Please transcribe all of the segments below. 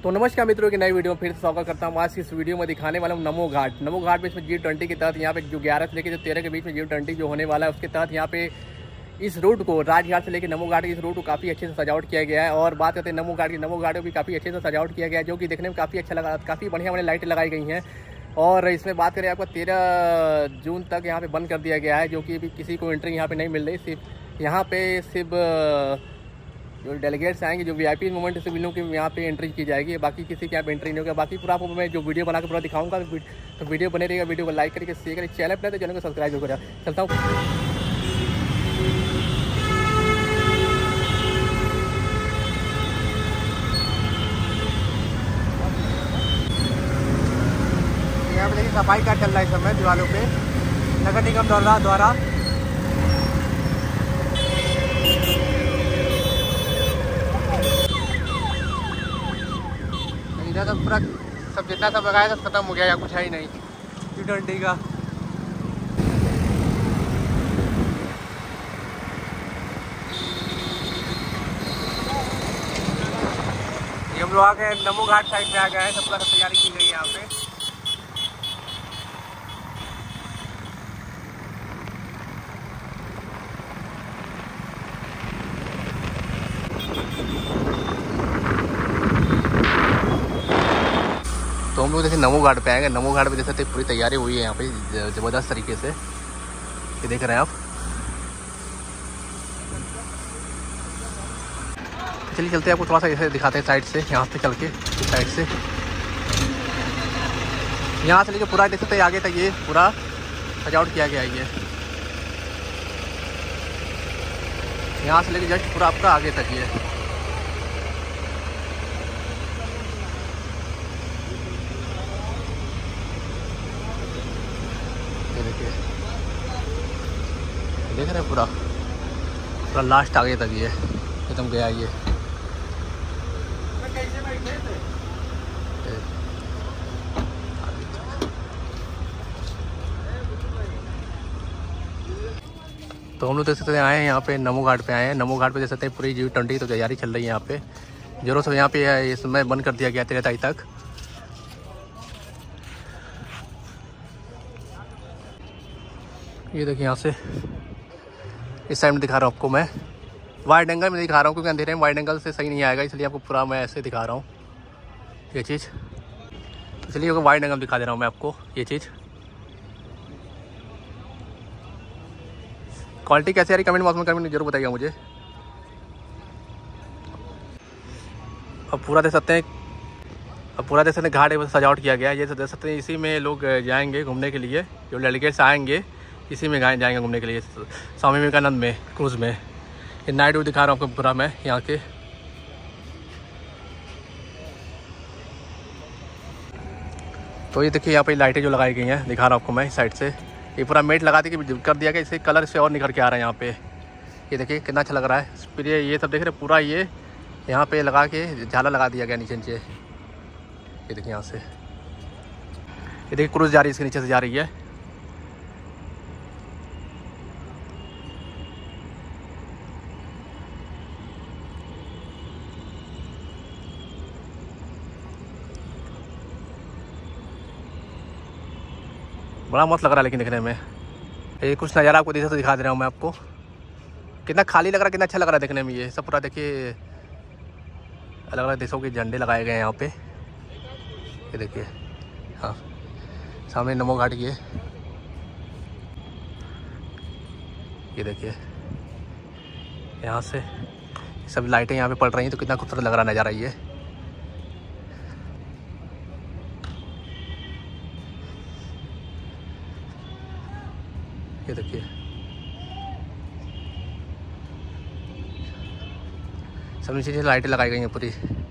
तो नमस्कार मित्रों की नई वीडियो में फिर से स्वागत करता हूँ। आज की इस वीडियो में दिखाने वाला हूँ नमो घाट में इसमें G20 के तहत यहाँ पे जो 11 से लेकर जो 13 के बीच में G20 जो होने वाला है उसके तहत यहाँ पे इस रूट को राजघाट से लेकर नमो घाट इस रूट को काफ़ी अच्छे से सजावट किया गया है। और बात करते हैं नमो घाट को भी काफ़ी अच्छे से सजावट किया गया है, जो कि देखने में काफ़ी अच्छा लगा। काफ़ी बढ़िया लाइटें लगाई गई हैं। और इसमें बात करें आपका 13 जून तक यहाँ पे बंद कर दिया गया है, जो कि अभी किसी को एंट्री यहाँ पे नहीं मिल रही। सिर्फ यहाँ पे जो डेलीगेट्स आएंगे, जो वीआईपी मोमेंट से मिलों की यहाँ पे एंट्री की जाएगी, बाकी किसी के यहाँ पे एंट्री नहीं होगा। बाकी पूरा आपको मैं जो वीडियो बना के पूरा दिखाऊंगा, तो वीडियो बने रहेगा। वीडियो को लाइक करके शेयर करें, चैनल पर तो चैनल को सब्सक्राइब करें। चलता हूँ। यहाँ पे देखिए सफाई का चल रहा है इस समय दीवारों पे, नगर निगम द्वारा। इधर तो पूरा सब जितना सब लगाया सब खत्म हो गया, या कुछ है ही नहीं G20 का। ये हम लोग आ गए नमो घाट साइड पे आ गए हैं। सबका सब तैयारी की गई है यहाँ पे। तो हम लोग देखिए नमो घाट पे आएंगे। नमो घाट पे जैसे पूरी तैयारी हुई है यहाँ पे ज़बरदस्त तरीके से, ये देख रहे हैं आप। चलिए चलते हैं, आपको थोड़ा सा ऐसे दिखाते हैं साइड से। यहाँ पे चल के साइड से यहाँ से लेके पूरा देख सकते हैं आगे तक ये पूरा सजावट किया गया है। ये यहाँ से लेके जस्ट पूरा आपका आगे तक ये देख रहे हैं पूरा लास्ट आगे तक ये एकदम गया ये। तो हम लोग देख सकते हैं आए हैं यहाँ पे नमो घाट पे आए हैं। नमो घाट पे देख सकते हैं पूरी G20 तो तैयारी चल रही है यहाँ पे जोरों से। यहाँ पे इस समय बंद कर दिया गया 13 तारीख तक। ये देखिए यहाँ से इस साइड में दिखा रहा हूँ आपको मैं। वाइड एंगल में दिखा रहा हूँ क्योंकि अंधेरे में वाइड एंगल से सही नहीं आएगा, इसलिए आपको पूरा मैं ऐसे दिखा रहा हूँ ये चीज़। इसलिए वाइड एंगल दिखा दे रहा हूँ मैं आपको ये चीज़। क्वालिटी कैसी आ रही कमेंट बॉक्स में कमेंट जरूर बताइएगा मुझे। अब पूरा देख सकते हैं घाट सजावट किया गया है। ये देख सकते हैं इसी में लोग जाएंगे घूमने के लिए, जो डेलीगेट्स आएंगे इसी में जाएंगे घूमने के लिए, स्वामी विवेकानंद में क्रूज़ में। ये नाइट व्यू दिखा रहा हूँ आपको पूरा मैं यहाँ के। तो ये देखिए यहाँ पे लाइटें जो लगाई गई हैं दिखा रहा हूँ आपको मैं इस साइड से। ये पूरा मेट लगा कर दिया गया, इससे कलर से और निखर के आ रहा है यहाँ पे। ये देखिए कितना अच्छा लग रहा है। फिर ये सब देख रहे हैं पूरा ये यहाँ पे लगा के झाला लगा दिया गया नीचे। ये देखिए यहाँ से, ये देखिए क्रूज़ जा रही है, इसके नीचे से जा रही है। बड़ा मस्त लग रहा है लेकिन देखने में। ये कुछ नज़ारा आपको जैसे दिखा दे रहा हूँ मैं आपको। कितना खाली लग रहा है, कितना अच्छा लग रहा है देखने में। ये सब पूरा देखिए अलग अलग देशों के झंडे लगाए गए हैं यहाँ पे। ये देखिए हाँ सामने नमो घाट की है। ये देखिए यहाँ से सब लाइटें यहाँ पे पड़ रही हैं, तो कितना खूबसूरत लग रहा नज़ारा ये। ये देखिए सब नीचे लाइटें लगाई गई हैं पूरी।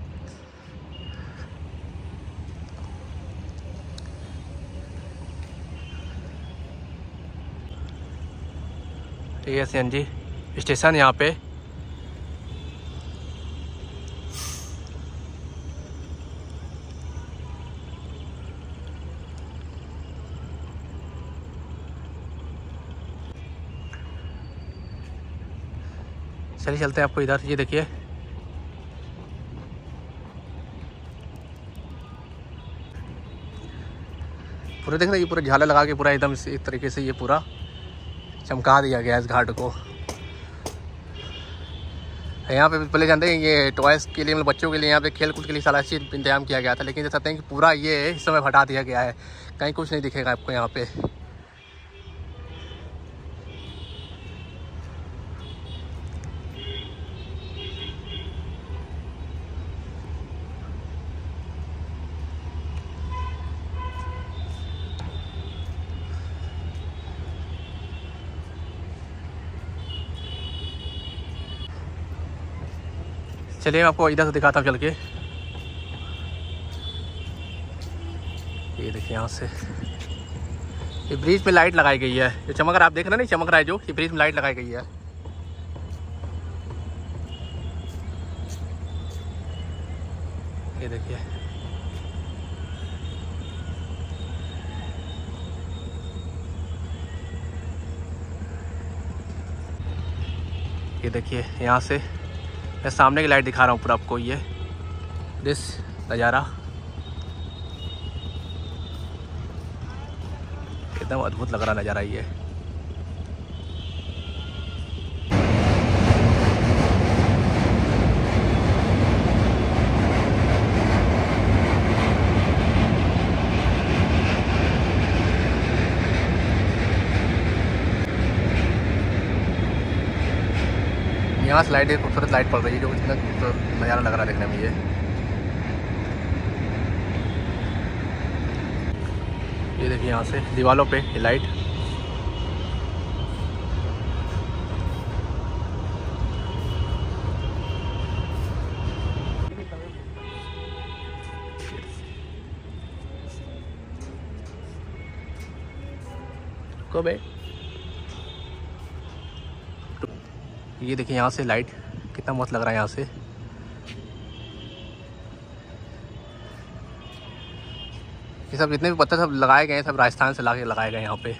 ये CNG स्टेशन यहाँ पे। चलिए चलते हैं आपको इधर, ये देखिए पूरा देख रहे हैं, ये पूरा झालर लगा के पूरा एकदम इस तरीके से ये पूरा चमका दिया गया इस घाट को। यहाँ पे पहले जानते हैं ये टॉयज़ के लिए, मतलब बच्चों के लिए यहाँ पे खेल कूद के लिए सारा चीज़ इंतजाम किया गया था, लेकिन देख सकते हैं कि पूरा ये इस समय हटा दिया गया है, कहीं कुछ नहीं दिखेगा आपको यहाँ पे। चलिए मैं आपको इधर से दिखाता हूँ चल के। ये देखिए यहाँ से ये ब्रिज पे लाइट लगाई गई है, ये चमक रहा, आप देख रहे हैं नहीं चमक रहा है जो, ये ब्रिज में लाइट लगाई गई है। ये देखिए ये देखिए यहाँ से मैं सामने की लाइट दिखा रहा हूँ पूरा आपको, ये दिस नज़ारा एकदम अद्भुत लग रहा नज़ारा ये। यहाँ से लाइट, एक खूबसूरत लाइट पड़ रही है जो इतना नज़ारा लग रहा है देखने में ये देखिए यहाँ से दीवारों पे ये लाइट। कब है ये देखिए यहाँ से लाइट कितना मस्त लग रहा है यहाँ से। ये सब जितने भी पत्थर सब लगाए गए हैं सब राजस्थान से लाके लगाए गए यहाँ पे।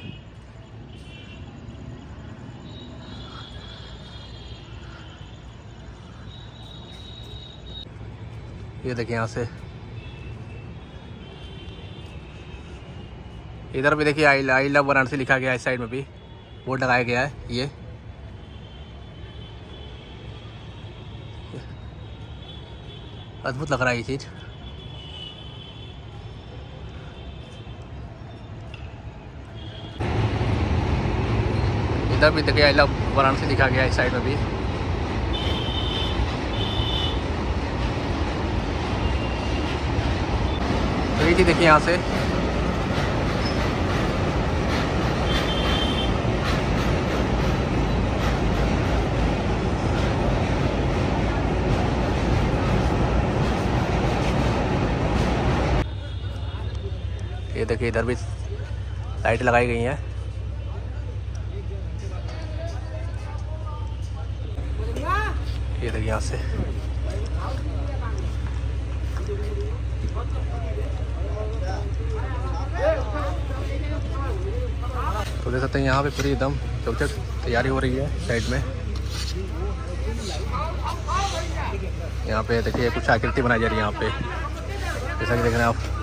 ये देखिए यहाँ से इधर भी देखिए आई लव वाराणसी लिखा गया है, इस साइड में भी बोर्ड लगाया गया है। ये अद्भुत लग रहा है ये चीज़। इधर भी देखिए आई लव वाराणसी लिखा गया है, इस साइड में भी। तो ये चीज़ देखिए यहाँ से ये देखिए इधर भी लाइट लगाई गई हैं। ये देखिए यहाँ से तो देख सकते हैं यहाँ पे पूरी एकदम चौचक तैयारी हो रही है साइड में। यहाँ पे देखिए कुछ आकृति बनाई जा रही है यहाँ पे, जैसा कि देख रहे हैं आप।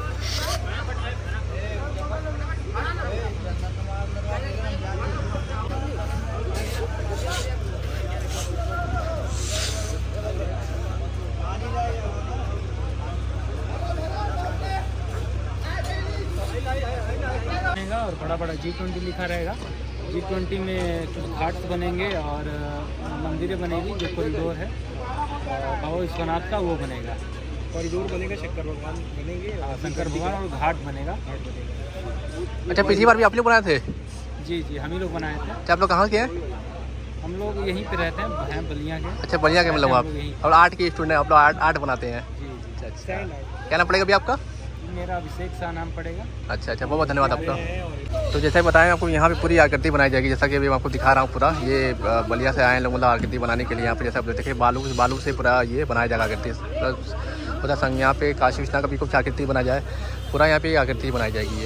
और बड़ा बड़ा G20 लिखा रहेगा। G20 में कुछ घाट्स बनेंगे और मंदिरें बनेगी, जो कॉरिडोर है बाबा विश्वनाथ का वो बनेगा, कॉरिडोर बनेगा, शंकर भगवान बनेंगे, शंकर भगवान और घाट बनेगा। अच्छा, पिछली बार भी आप लोग बनाए थे? जी जी, हम ही लोग बनाए थे। अच्छा, आप लोग कहाँ के हैं? हम लोग यहीं पे रहते हैं, बलिया के। अच्छा, बलिया के मतलब आप और आर्ट के स्टूडेंट, आप लोग आर्ट बनाते हैं? जी। अच्छा, क्या नाम पड़ेगा अभी आपका? मेरा अभिषेक सा नाम पड़ेगा। अच्छा, बहुत बहुत धन्यवाद आपका। तो जैसे बताएं आपको यहाँ पे पूरी आकृति बनाई जाएगी, जैसा कि अभी मैं आपको दिखा रहा हूँ पूरा। ये बलिया से आए लोग मतलब आकृति बनाने के लिए यहाँ पे, जैसे आप देखिए बालू से पूरा ये बनाया जाएगा आकृति। प्लस पूरा संग यहाँ पे काशी विश्वनाथ का भी कुछ आकृति बना जाए, पूरा यहाँ पे आकृति बनाई जाएगी ये।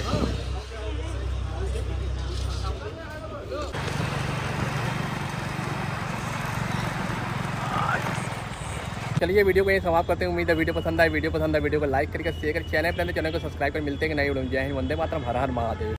चलिए वीडियो को यही समाप्त करते हैं। उम्मीद है वीडियो पसंद आए। वीडियो को लाइक करके शेयर कर, चैनल पर चैनल को सब्सक्राइब कर। मिलते हैं नए वीडियो में। जय हिंद, वंदे मातरम, हर हर महादेव।